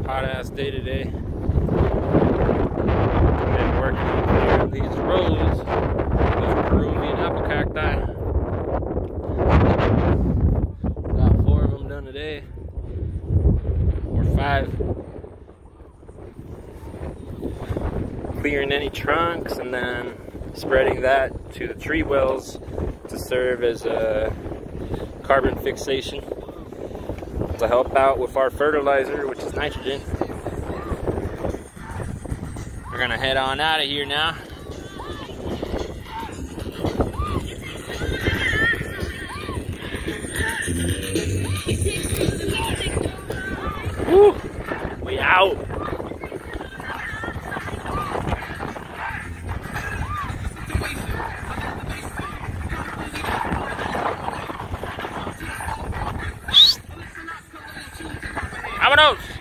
hot ass day today. Been working on clearing these rows of Peruvian apple cacti. Got 4 of them done today, or 5. Clearing any trunks and then spreading that to the tree wells to serve as a carbon fixation to help out with our fertilizer, which is nitrogen. We're gonna head on out of here now. Woo! We out. ¡Vámonos!